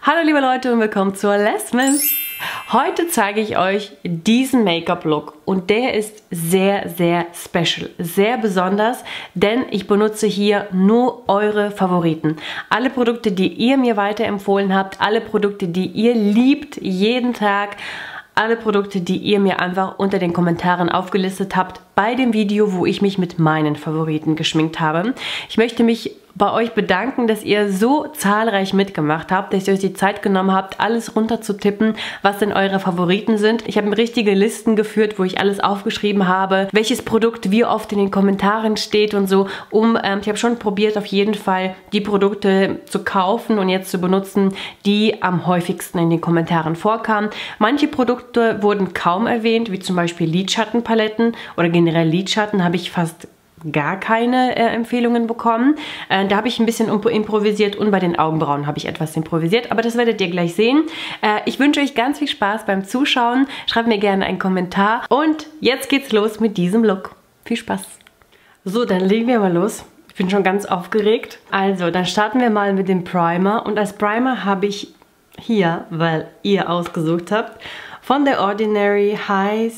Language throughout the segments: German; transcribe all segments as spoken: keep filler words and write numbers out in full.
Hallo liebe Leute und willkommen zur Lesmiss. Heute zeige ich euch diesen Make-up-Look und der ist sehr, sehr special, sehr besonders, denn ich benutze hier nur eure Favoriten. Alle Produkte, die ihr mir weiterempfohlen habt, alle Produkte, die ihr liebt, jeden Tag, alle Produkte, die ihr mir einfach unter den Kommentaren aufgelistet habt bei dem Video, wo ich mich mit meinen Favoriten geschminkt habe. Ich möchte mich bei euch bedanken, dass ihr so zahlreich mitgemacht habt, dass ihr euch die Zeit genommen habt, alles runter zu tippen, was denn eure Favoriten sind. Ich habe mir richtige Listen geführt, wo ich alles aufgeschrieben habe, welches Produkt wie oft in den Kommentaren steht und so. Um, ähm, ich habe schon probiert, auf jeden Fall die Produkte zu kaufen und jetzt zu benutzen, die am häufigsten in den Kommentaren vorkamen. Manche Produkte wurden kaum erwähnt, wie zum Beispiel Lidschattenpaletten oder generell Lidschatten habe ich fast gar keine äh, Empfehlungen bekommen. Äh, da habe ich ein bisschen improvisiert und bei den Augenbrauen habe ich etwas improvisiert, aber das werdet ihr gleich sehen. Äh, ich wünsche euch ganz viel Spaß beim Zuschauen. Schreibt mir gerne einen Kommentar und jetzt geht's los mit diesem Look. Viel Spaß! So, dann legen wir mal los. Ich bin schon ganz aufgeregt. Also, dann starten wir mal mit dem Primer und als Primer habe ich hier, weil ihr ausgesucht habt, von The Ordinary High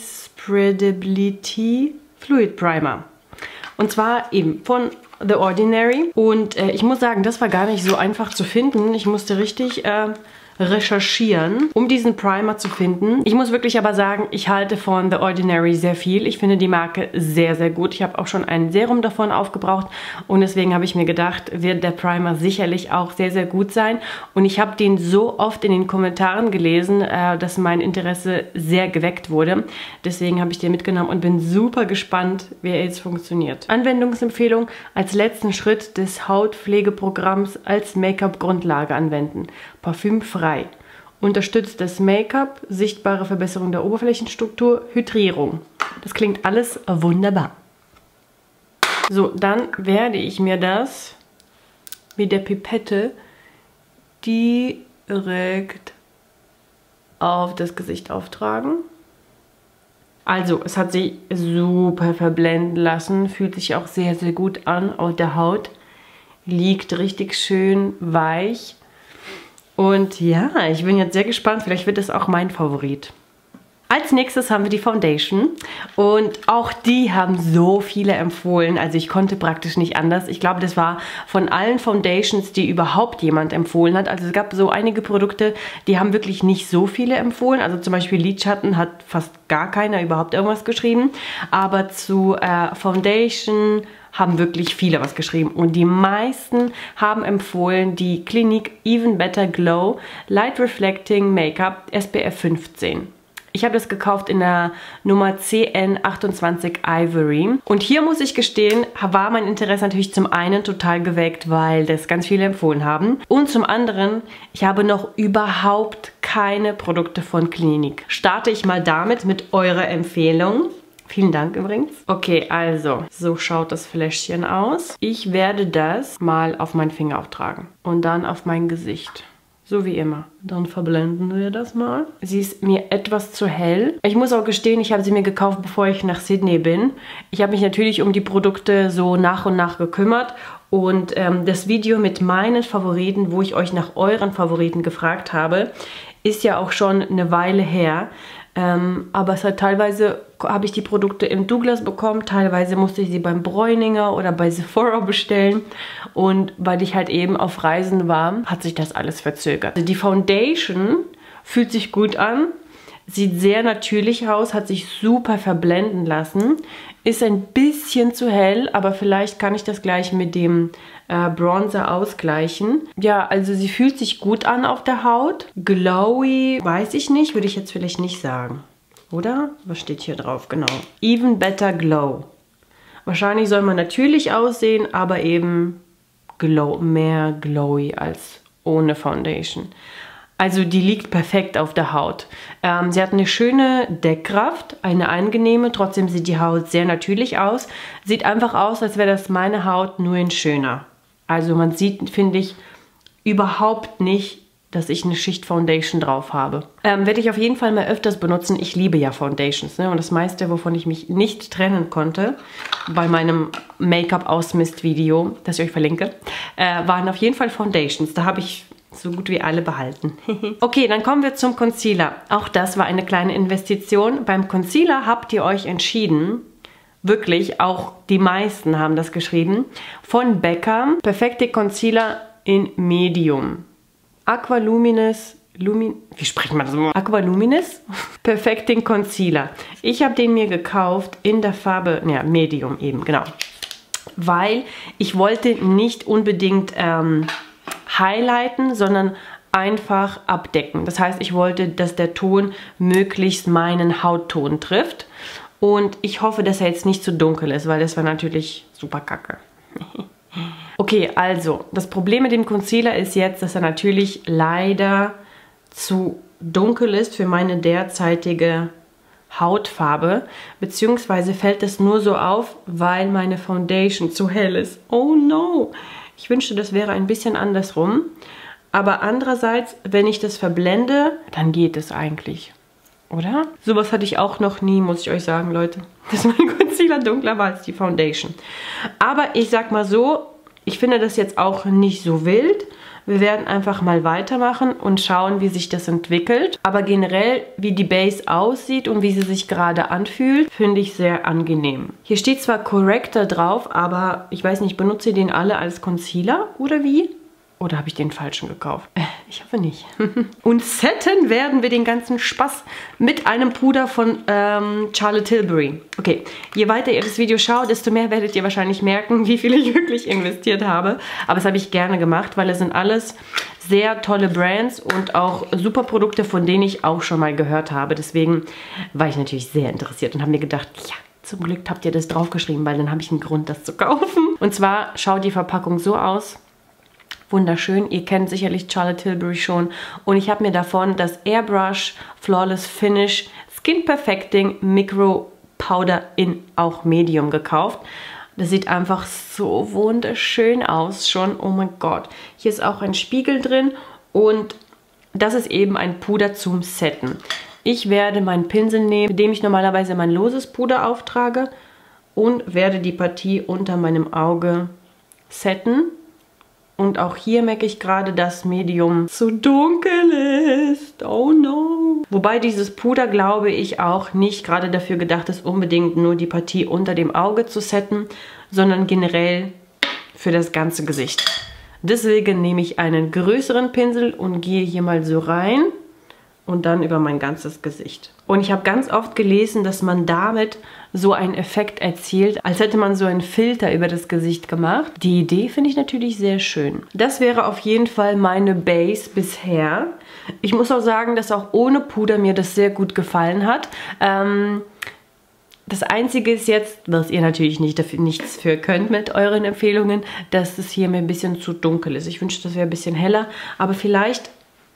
Spreadability Fluid Primer. Und zwar eben von The Ordinary. Und äh, ich muss sagen, das war gar nicht so einfach zu finden. Ich musste richtig äh, recherchieren, um diesen Primer zu finden. Ich muss wirklich aber sagen, ich halte von The Ordinary sehr viel. Ich finde die Marke sehr, sehr gut. Ich habe auch schon ein Serum davon aufgebraucht und deswegen habe ich mir gedacht, wird der Primer sicherlich auch sehr, sehr gut sein. Und ich habe den so oft in den Kommentaren gelesen, äh, dass mein Interesse sehr geweckt wurde. Deswegen habe ich den mitgenommen und bin super gespannt, wie er jetzt funktioniert. Anwendungsempfehlung: als letzten Schritt des Hautpflegeprogramms als Make-up-Grundlage anwenden. Parfümfrei. Unterstützt das Make-up, sichtbare Verbesserung der Oberflächenstruktur, Hydrierung. Das klingt alles wunderbar. So, dann werde ich mir das mit der Pipette direkt auf das Gesicht auftragen. Also, es hat sich super verblenden lassen, fühlt sich auch sehr, sehr gut an auf der Haut. Liegt richtig schön weich. Und ja, ich bin jetzt sehr gespannt, vielleicht wird es auch mein Favorit. Als nächstes haben wir die Foundation und auch die haben so viele empfohlen, also ich konnte praktisch nicht anders. Ich glaube, das war von allen Foundations, die überhaupt jemand empfohlen hat. Also es gab so einige Produkte, die haben wirklich nicht so viele empfohlen. Also zum Beispiel Lidschatten hat fast gar keiner überhaupt irgendwas geschrieben. Aber zu äh, Foundation haben wirklich viele was geschrieben und die meisten haben empfohlen die Clinique Even Better Glow Light Reflecting Make-up S P F fünfzehn. Ich habe das gekauft in der Nummer C N achtundzwanzig Ivory. Und hier muss ich gestehen, war mein Interesse natürlich zum einen total geweckt, weil das ganz viele empfohlen haben. Und zum anderen, ich habe noch überhaupt keine Produkte von Clinique. Starte ich mal damit mit eurer Empfehlung. Vielen Dank übrigens. Okay, also, so schaut das Fläschchen aus. Ich werde das mal auf meinen Finger auftragen und dann auf mein Gesicht. So wie immer. Dann verblenden wir das mal. Sie ist mir etwas zu hell. Ich muss auch gestehen, ich habe sie mir gekauft, bevor ich nach Sydney bin. Ich habe mich natürlich um die Produkte so nach und nach gekümmert. Und ähm, das Video mit meinen Favoriten, wo ich euch nach euren Favoriten gefragt habe, ist ja auch schon eine Weile her. Ähm, aber es hat teilweise, habe ich die Produkte im Douglas bekommen, teilweise musste ich sie beim Bräuninger oder bei Sephora bestellen und weil ich halt eben auf Reisen war, hat sich das alles verzögert. Also die Foundation fühlt sich gut an, sieht sehr natürlich aus, hat sich super verblenden lassen, ist ein bisschen zu hell, aber vielleicht kann ich das gleich mit dem äh, Bronzer ausgleichen. Ja, also sie fühlt sich gut an auf der Haut. Glowy, weiß ich nicht, würde ich jetzt vielleicht nicht sagen. Oder? Was steht hier drauf? Genau. Even Better Glow. Wahrscheinlich soll man natürlich aussehen, aber eben glow, mehr glowy als ohne Foundation. Also die liegt perfekt auf der Haut. Ähm, sie hat eine schöne Deckkraft, eine angenehme, trotzdem sieht die Haut sehr natürlich aus. Sieht einfach aus, als wäre das meine Haut, nur in schöner. Also man sieht, finde ich, überhaupt nicht, dass ich eine Schicht Foundation drauf habe. Ähm, werde ich auf jeden Fall mal öfters benutzen. Ich liebe ja Foundations, ne? Und das meiste, wovon ich mich nicht trennen konnte, bei meinem Make-up-Ausmist-Video, das ich euch verlinke, äh, waren auf jeden Fall Foundations. Da habe ich so gut wie alle behalten. Okay, dann kommen wir zum Concealer. Auch das war eine kleine Investition. Beim Concealer habt ihr euch entschieden, wirklich, auch die meisten haben das geschrieben, von Becca, Perfecting Concealer in Medium. Aqualuminous, Lumin, wie spricht man das immer? Aqualuminous Perfecting Concealer. Ich habe den mir gekauft in der Farbe, ja, Medium eben, genau. Weil ich wollte nicht unbedingt ähm, highlighten, sondern einfach abdecken. Das heißt, ich wollte, dass der Ton möglichst meinen Hautton trifft. Und ich hoffe, dass er jetzt nicht zu dunkel ist, weil das war natürlich super kacke. Okay, also, das Problem mit dem Concealer ist jetzt, dass er natürlich leider zu dunkel ist für meine derzeitige Hautfarbe. Beziehungsweise fällt es nur so auf, weil meine Foundation zu hell ist. Oh no! Ich wünschte, das wäre ein bisschen andersrum. Aber andererseits, wenn ich das verblende, dann geht es eigentlich. Oder? Sowas hatte ich auch noch nie, muss ich euch sagen, Leute. Dass mein Concealer dunkler war als die Foundation. Aber ich sag mal so, ich finde das jetzt auch nicht so wild. Wir werden einfach mal weitermachen und schauen, wie sich das entwickelt. Aber generell, wie die Base aussieht und wie sie sich gerade anfühlt, finde ich sehr angenehm. Hier steht zwar Corrector drauf, aber ich weiß nicht, benutze ihr den alle als Concealer oder wie? Oder habe ich den falschen gekauft? Äh, ich hoffe nicht. Und setten werden wir den ganzen Spaß mit einem Puder von ähm, Charlotte Tilbury. Okay, je weiter ihr das Video schaut, desto mehr werdet ihr wahrscheinlich merken, wie viel ich wirklich investiert habe. Aber das habe ich gerne gemacht, weil es sind alles sehr tolle Brands und auch super Produkte, von denen ich auch schon mal gehört habe. Deswegen war ich natürlich sehr interessiert und habe mir gedacht, ja, zum Glück habt ihr das draufgeschrieben, weil dann habe ich einen Grund, das zu kaufen. Und zwar schaut die Verpackung so aus. Wunderschön. Ihr kennt sicherlich Charlotte Tilbury schon. Und ich habe mir davon das Airbrush Flawless Finish Skin Perfecting Micro Powder in auch Medium gekauft. Das sieht einfach so wunderschön aus schon. Oh mein Gott. Hier ist auch ein Spiegel drin und das ist eben ein Puder zum Setten. Ich werde meinen Pinsel nehmen, mit dem ich normalerweise mein loses Puder auftrage und werde die Partie unter meinem Auge setten. Und auch hier merke ich gerade, dass Medium zu dunkel ist. Oh no. Wobei dieses Puder, glaube ich, auch nicht gerade dafür gedacht ist, unbedingt nur die Partie unter dem Auge zu setten, sondern generell für das ganze Gesicht. Deswegen nehme ich einen größeren Pinsel und gehe hier mal so rein und dann über mein ganzes Gesicht. Und ich habe ganz oft gelesen, dass man damit so einen Effekt erzielt, als hätte man so einen Filter über das Gesicht gemacht. Die Idee finde ich natürlich sehr schön. Das wäre auf jeden Fall meine Base bisher. Ich muss auch sagen, dass auch ohne Puder mir das sehr gut gefallen hat. Ähm, das Einzige ist jetzt, was ihr natürlich nicht dafür, nichts für könnt mit euren Empfehlungen, dass es hier mir ein bisschen zu dunkel ist. Ich wünschte, das wäre ein bisschen heller, aber vielleicht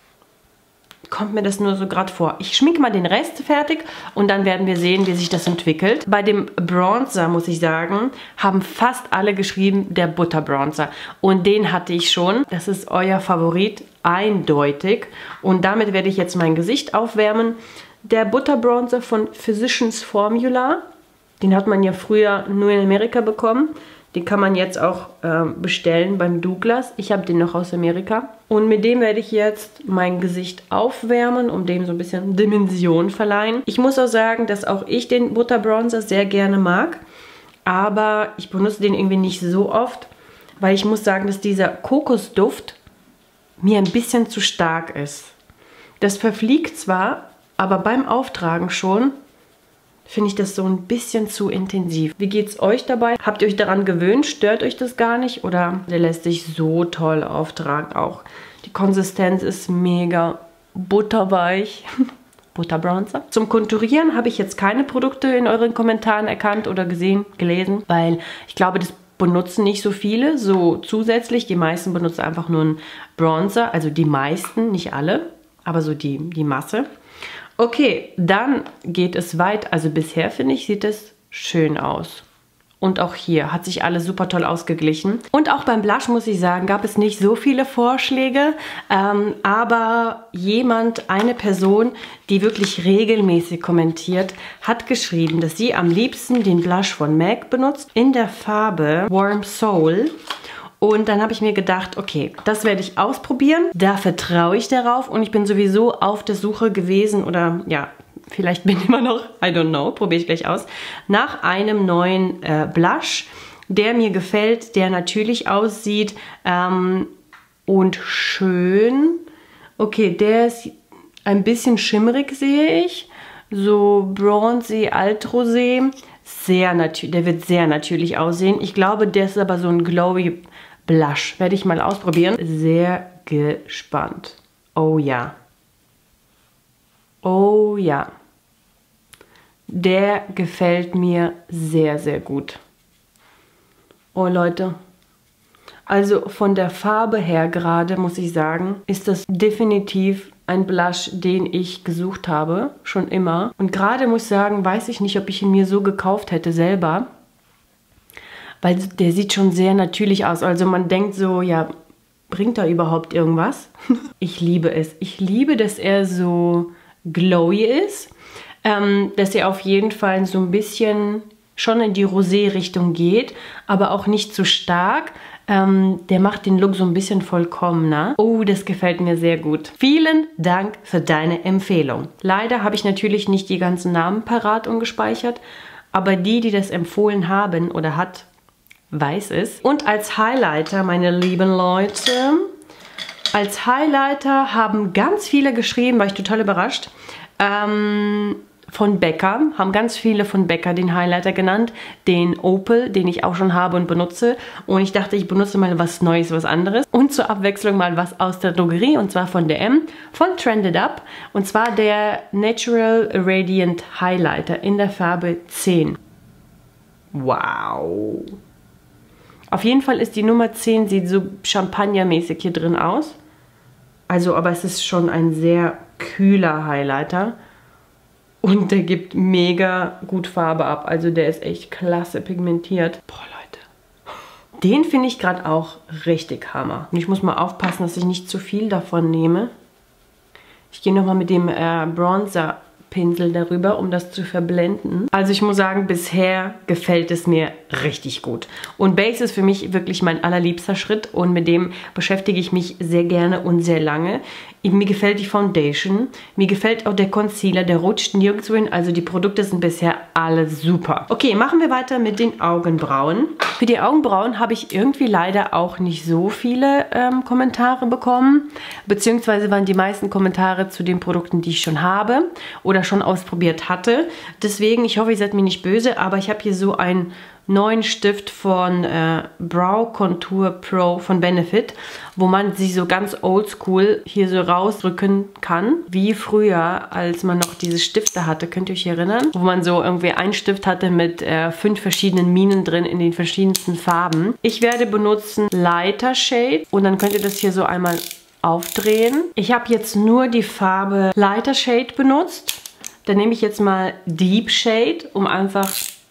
kommt mir das nur so gerade vor. Ich schminke mal den Rest fertig und dann werden wir sehen, wie sich das entwickelt. Bei dem Bronzer, muss ich sagen, haben fast alle geschrieben, der Butter Bronzer. Und den hatte ich schon. Das ist euer Favorit, eindeutig. Und damit werde ich jetzt mein Gesicht aufwärmen. Der Butter Bronzer von Physicians Formula, den hat man ja früher nur in Amerika bekommen. Den kann man jetzt auch äh, bestellen beim Douglas. Ich habe den noch aus Amerika. Und mit dem werde ich jetzt mein Gesicht aufwärmen, um dem so ein bisschen Dimension verleihen. Ich muss auch sagen, dass auch ich den Butter Bronzer sehr gerne mag. Aber ich benutze den irgendwie nicht so oft, weil ich muss sagen, dass dieser Kokosduft mir ein bisschen zu stark ist. Das verfliegt zwar, aber beim Auftragen schon finde ich das so ein bisschen zu intensiv. Wie geht es euch dabei? Habt ihr euch daran gewöhnt? Stört euch das gar nicht? Oder der lässt sich so toll auftragen auch. Die Konsistenz ist mega butterweich. Butterbronzer. Zum Konturieren habe ich jetzt keine Produkte in euren Kommentaren erkannt oder gesehen, gelesen, weil ich glaube, das benutzen nicht so viele, so zusätzlich. Die meisten benutzen einfach nur einen Bronzer, also die meisten, nicht alle, aber so die, die Masse. Okay, dann geht es weit. Also bisher, finde ich, sieht es schön aus. Und auch hier hat sich alles super toll ausgeglichen. Und auch beim Blush, muss ich sagen, gab es nicht so viele Vorschläge. Ähm, aber jemand, eine Person, die wirklich regelmäßig kommentiert, hat geschrieben, dass sie am liebsten den Blush von M A C benutzt in der Farbe Warm Soul. Und dann habe ich mir gedacht, okay, das werde ich ausprobieren. Da vertraue ich darauf und ich bin sowieso auf der Suche gewesen oder ja, vielleicht bin ich immer noch, I don't know, probiere ich gleich aus, nach einem neuen äh, Blush, der mir gefällt, der natürlich aussieht ähm, und schön. Okay, der ist ein bisschen schimmerig, sehe ich. So bronzy, altrosé. Sehr natürlich, der wird sehr natürlich aussehen. Ich glaube, der ist aber so ein glowy Blush. Werde ich mal ausprobieren. Sehr gespannt. Oh ja. Oh ja. Der gefällt mir sehr, sehr gut. Oh Leute. Also von der Farbe her gerade, muss ich sagen, ist das definitiv ein Blush, den ich gesucht habe, schon immer. Und gerade muss ich sagen, weiß ich nicht, ob ich ihn mir so gekauft hätte selber. Weil der sieht schon sehr natürlich aus. Also man denkt so, ja, bringt da überhaupt irgendwas? Ich liebe es. Ich liebe, dass er so glowy ist. Ähm, dass er auf jeden Fall so ein bisschen schon in die Rosé-Richtung geht, aber auch nicht zu stark. Ähm, der macht den Look so ein bisschen vollkommener. Oh, das gefällt mir sehr gut. Vielen Dank für deine Empfehlung. Leider habe ich natürlich nicht die ganzen Namen parat und gespeichert, aber die, die das empfohlen haben oder hat, weiß es. Und als Highlighter, meine lieben Leute, als Highlighter haben ganz viele geschrieben, war ich total überrascht, ähm, von Becca, haben ganz viele von Becca den Highlighter genannt, den Opal, den ich auch schon habe und benutze. Und ich dachte, ich benutze mal was Neues, was anderes. Und zur Abwechslung mal was aus der Drogerie, und zwar von D M, von Trended Up. Und zwar der Natural Radiant Highlighter in der Farbe zehn. Wow! Auf jeden Fall ist die Nummer zehn, sieht so champagnermäßig hier drin aus. Also, aber es ist schon ein sehr kühler Highlighter. Und der gibt mega gut Farbe ab. Also der ist echt klasse pigmentiert. Boah, Leute. Den finde ich gerade auch richtig Hammer. Und ich muss mal aufpassen, dass ich nicht zu viel davon nehme. Ich gehe nochmal mit dem äh, Bronzer-Pinsel darüber, um das zu verblenden. Also ich muss sagen, bisher gefällt es mir richtig gut. Und Base ist für mich wirklich mein allerliebster Schritt. Und mit dem beschäftige ich mich sehr gerne und sehr lange. Mir gefällt die Foundation, mir gefällt auch der Concealer, der rutscht nirgendwo hin, also die Produkte sind bisher alle super. Okay, machen wir weiter mit den Augenbrauen. Für die Augenbrauen habe ich irgendwie leider auch nicht so viele ähm, Kommentare bekommen, beziehungsweise waren die meisten Kommentare zu den Produkten, die ich schon habe oder schon ausprobiert hatte. Deswegen, ich hoffe, ihr seid mir nicht böse, aber ich habe hier so einen neuen Stift von äh, Brow Contour Pro von Benefit, wo man sie so ganz oldschool hier so rausdrücken kann, wie früher, als man noch diese Stifte hatte, könnt ihr euch erinnern? Wo man so irgendwie einen Stift hatte mit äh, fünf verschiedenen Minen drin in den verschiedensten Farben. Ich werde benutzen Lighter Shade und dann könnt ihr das hier so einmal aufdrehen. Ich habe jetzt nur die Farbe Lighter Shade benutzt. Dann nehme ich jetzt mal Deep Shade, um einfach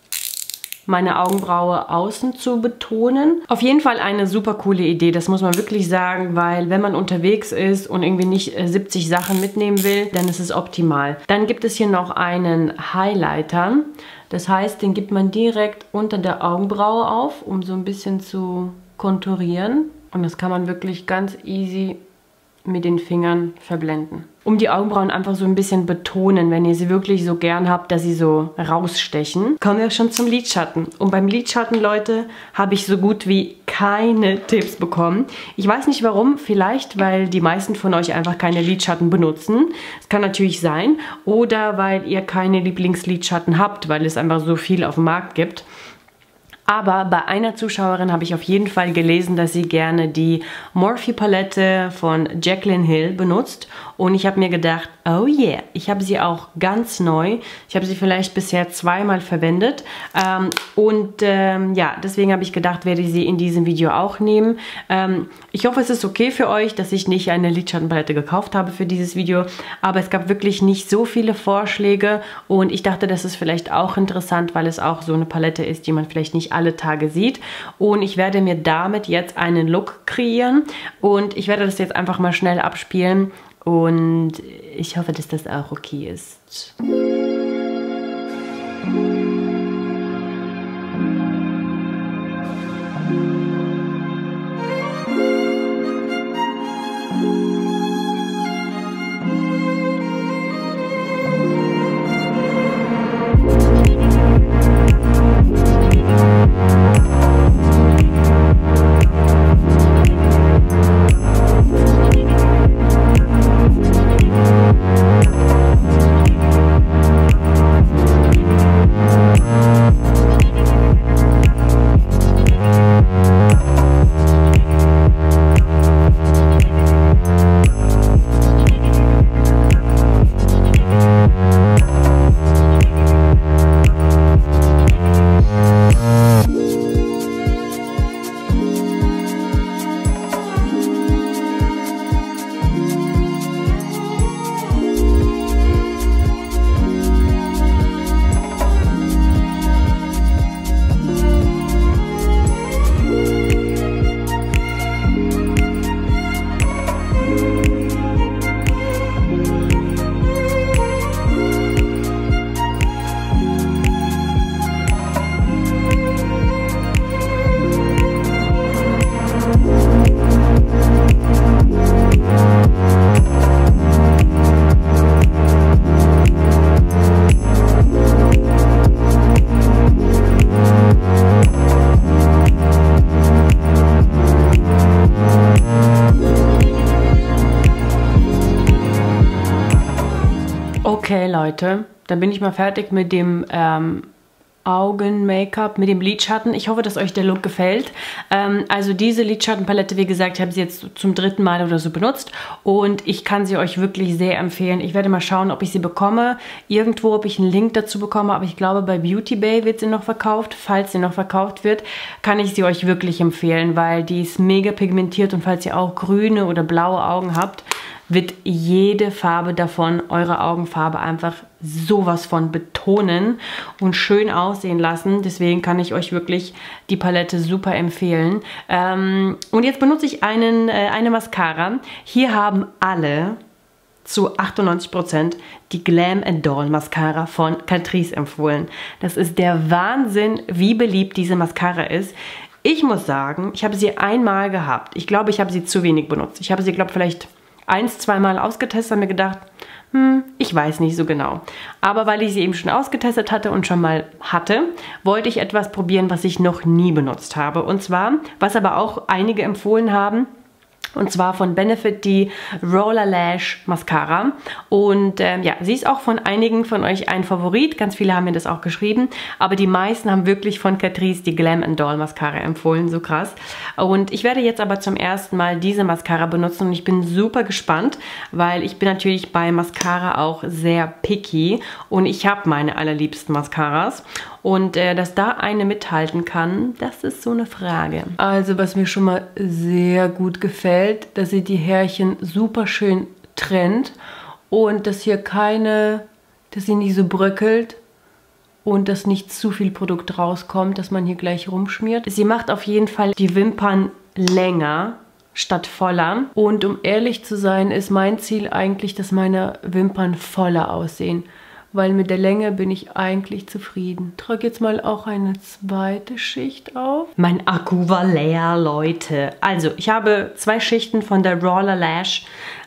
meine Augenbraue außen zu betonen. Auf jeden Fall eine super coole Idee, das muss man wirklich sagen, weil wenn man unterwegs ist und irgendwie nicht äh, siebzig Sachen mitnehmen will, dann ist es optimal. Dann gibt es hier noch einen Highlighter. Das heißt, den gibt man direkt unter der Augenbraue auf, um so ein bisschen zu konturieren. Und das kann man wirklich ganz easy mit den Fingern verblenden. Um die Augenbrauen einfach so ein bisschen betonen, wenn ihr sie wirklich so gern habt, dass sie so rausstechen. Kommen wir schon zum Lidschatten. Und beim Lidschatten, Leute, habe ich so gut wie keine Tipps bekommen. Ich weiß nicht warum, vielleicht weil die meisten von euch einfach keine Lidschatten benutzen. Das kann natürlich sein. Oder weil ihr keine Lieblingslidschatten habt, weil es einfach so viel auf dem Markt gibt. Aber bei einer Zuschauerin habe ich auf jeden Fall gelesen, dass sie gerne die Morphe Palette von Jaclyn Hill benutzt. Und ich habe mir gedacht, oh yeah, ich habe sie auch ganz neu. Ich habe sie vielleicht bisher zweimal verwendet. Ähm, und ähm, ja, deswegen habe ich gedacht, werde ich sie in diesem Video auch nehmen. Ähm, ich hoffe, es ist okay für euch, dass ich nicht eine Lidschattenpalette gekauft habe für dieses Video. Aber es gab wirklich nicht so viele Vorschläge. Und ich dachte, das ist vielleicht auch interessant, weil es auch so eine Palette ist, die man vielleicht nicht alle Tage sieht. Und ich werde mir damit jetzt einen Look kreieren. Und ich werde das jetzt einfach mal schnell abspielen. Und ich hoffe, dass das auch okay ist. Okay, Leute, dann bin ich mal fertig mit dem ähm, Augen-Make-up, mit dem Lidschatten. Ich hoffe, dass euch der Look gefällt. Ähm, also diese Lidschattenpalette, wie gesagt, ich habe sie jetzt zum dritten Mal oder so benutzt und ich kann sie euch wirklich sehr empfehlen. Ich werde mal schauen, ob ich sie bekomme. Irgendwo, ob ich einen Link dazu bekomme, aber ich glaube, bei Beauty Bay wird sie noch verkauft. Falls sie noch verkauft wird, kann ich sie euch wirklich empfehlen, weil die ist mega pigmentiert und falls ihr auch grüne oder blaue Augen habt, wird jede Farbe davon eure Augenfarbe einfach sowas von betonen und schön aussehen lassen. Deswegen kann ich euch wirklich die Palette super empfehlen. Ähm, und jetzt benutze ich einen, äh, eine Mascara. Hier haben alle zu achtundneunzig Prozent die Glam and Doll Mascara von Catrice empfohlen. Das ist der Wahnsinn, wie beliebt diese Mascara ist. Ich muss sagen, ich habe sie einmal gehabt. Ich glaube, ich habe sie zu wenig benutzt. Ich habe sie, glaube ich, vielleicht eins, zweimal ausgetestet und mir gedacht, hm, ich weiß nicht so genau. Aber weil ich sie eben schon ausgetestet hatte und schon mal hatte, wollte ich etwas probieren, was ich noch nie benutzt habe. Und zwar, was aber auch einige empfohlen haben, und zwar von Benefit die Roller Lash Mascara. Und ähm, ja, sie ist auch von einigen von euch ein Favorit. Ganz viele haben mir das auch geschrieben. Aber die meisten haben wirklich von Catrice die Glam and Doll Mascara empfohlen. So krass. Und ich werde jetzt aber zum ersten Mal diese Mascara benutzen. Und ich bin super gespannt, weil ich bin natürlich bei Mascara auch sehr picky. Und ich habe meine allerliebsten Mascaras. Und äh, dass da eine mithalten kann, das ist so eine Frage. Also was mir schon mal sehr gut gefällt, dass sie die Härchen super schön trennt und dass hier keine, dass sie nicht so bröckelt und dass nicht zu viel Produkt rauskommt, dass man hier gleich rumschmiert. Sie macht auf jeden Fall die Wimpern länger statt voller. Und um ehrlich zu sein, ist mein Ziel eigentlich, dass meine Wimpern voller aussehen. Weil mit der Länge bin ich eigentlich zufrieden. Ich trage jetzt mal auch eine zweite Schicht auf. Mein Akku war leer, Leute. Also, ich habe zwei Schichten von der Roller Lash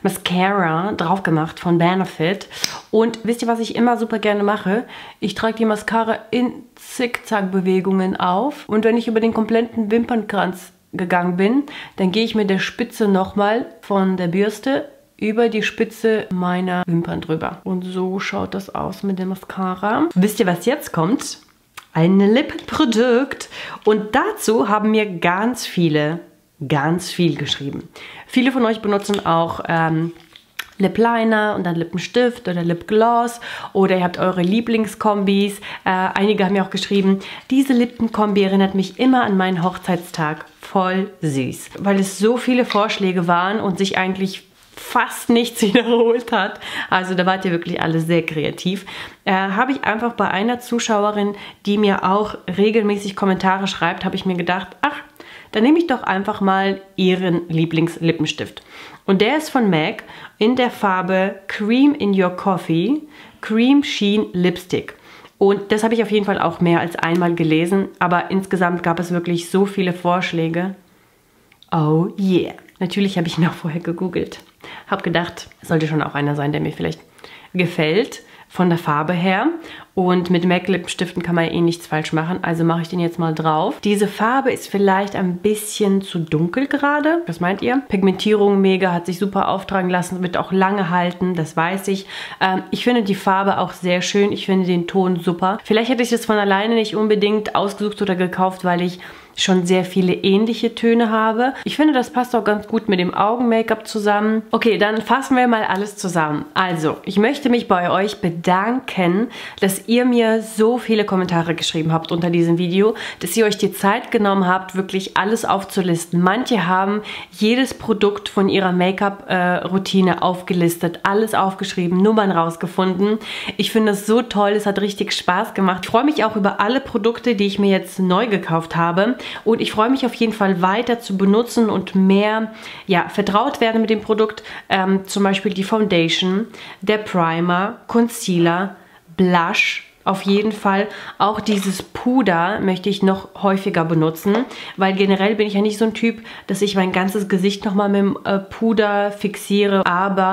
Mascara drauf gemacht von Benefit. Und wisst ihr, was ich immer super gerne mache? Ich trage die Mascara in Zickzack-Bewegungen auf. Und wenn ich über den kompletten Wimpernkranz gegangen bin, dann gehe ich mit der Spitze nochmal von der Bürste über die Spitze meiner Wimpern drüber. Und so schaut das aus mit der Mascara. Wisst ihr, was jetzt kommt? Ein Lippenprodukt. Und dazu haben mir ganz viele, ganz viel geschrieben. Viele von euch benutzen auch ähm, Lip Liner und dann Lippenstift oder Lipgloss oder ihr habt eure Lieblingskombis. Äh, einige haben mir auch geschrieben, diese Lippenkombi erinnert mich immer an meinen Hochzeitstag. Voll süß. Weil es so viele Vorschläge waren und sich eigentlich fast nichts wiederholt hat. Also da wart ihr wirklich alle sehr kreativ. Äh, habe ich einfach bei einer Zuschauerin, die mir auch regelmäßig Kommentare schreibt, habe ich mir gedacht, ach, dann nehme ich doch einfach mal ihren Lieblingslippenstift. Und der ist von M A C in der Farbe Cream in Your Coffee Cream Sheen Lipstick. Und das habe ich auf jeden Fall auch mehr als einmal gelesen, aber insgesamt gab es wirklich so viele Vorschläge. Oh yeah. Natürlich habe ich ihn auch vorher gegoogelt. Habe gedacht, es sollte schon auch einer sein, der mir vielleicht gefällt, von der Farbe her. Und mit M A C Lippenstiften kann man ja eh nichts falsch machen, also mache ich den jetzt mal drauf. Diese Farbe ist vielleicht ein bisschen zu dunkel gerade. Was meint ihr? Pigmentierung mega, hat sich super auftragen lassen, wird auch lange halten, das weiß ich. Ähm, ich finde die Farbe auch sehr schön, ich finde den Ton super. Vielleicht hätte ich das von alleine nicht unbedingt ausgesucht oder gekauft, weil ich schon sehr viele ähnliche Töne habe. Ich finde, das passt auch ganz gut mit dem Augen-Make-up zusammen. Okay, dann fassen wir mal alles zusammen. Also, ich möchte mich bei euch bedanken, dass ihr mir so viele Kommentare geschrieben habt unter diesem Video, dass ihr euch die Zeit genommen habt, wirklich alles aufzulisten. Manche haben jedes Produkt von ihrer Make-up-Routine aufgelistet, alles aufgeschrieben, Nummern rausgefunden. Ich finde es so toll, es hat richtig Spaß gemacht. Ich freue mich auch über alle Produkte, die ich mir jetzt neu gekauft habe. Und ich freue mich auf jeden Fall weiter zu benutzen und mehr ja, vertraut werden mit dem Produkt. Ähm, zum Beispiel die Foundation, der Primer, Concealer, Blush. Auf jeden Fall auch dieses Puder möchte ich noch häufiger benutzen, weil generell bin ich ja nicht so ein Typ, dass ich mein ganzes Gesicht nochmal mit dem äh, Puder fixiere. Aber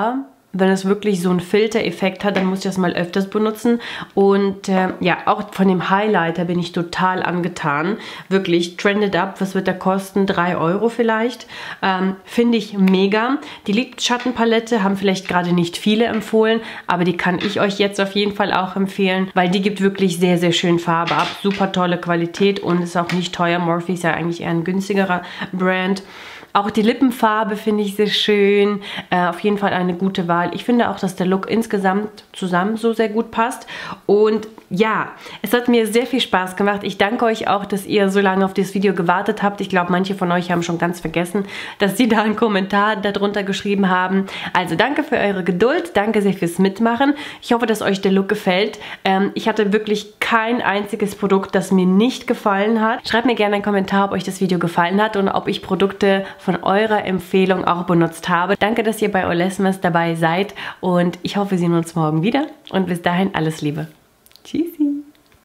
wenn es wirklich so einen Filtereffekt hat, dann muss ich das mal öfters benutzen. Und äh, ja, auch von dem Highlighter bin ich total angetan. Wirklich, Trended Up, was wird der kosten? drei Euro vielleicht. Ähm, Finde ich mega. Die Lidschattenpalette haben vielleicht gerade nicht viele empfohlen, aber die kann ich euch jetzt auf jeden Fall auch empfehlen, weil die gibt wirklich sehr, sehr schön Farbe ab. Super tolle Qualität und ist auch nicht teuer. Morphe ist ja eigentlich eher ein günstigerer Brand. Auch die Lippenfarbe finde ich sehr schön. Äh, auf jeden Fall eine gute Wahl. Ich finde auch, dass der Look insgesamt zusammen so sehr gut passt. Und ja, es hat mir sehr viel Spaß gemacht. Ich danke euch auch, dass ihr so lange auf dieses Video gewartet habt. Ich glaube, manche von euch haben schon ganz vergessen, dass sie da einen Kommentar darunter geschrieben haben. Also danke für eure Geduld. Danke sehr fürs Mitmachen. Ich hoffe, dass euch der Look gefällt. Ähm, ich hatte wirklich kein einziges Produkt, das mir nicht gefallen hat. Schreibt mir gerne einen Kommentar, ob euch das Video gefallen hat und ob ich Produkte von eurer Empfehlung auch benutzt habe. Danke, dass ihr bei Olesmes dabei seid und ich hoffe, wir sehen uns morgen wieder und bis dahin alles Liebe. Tschüss.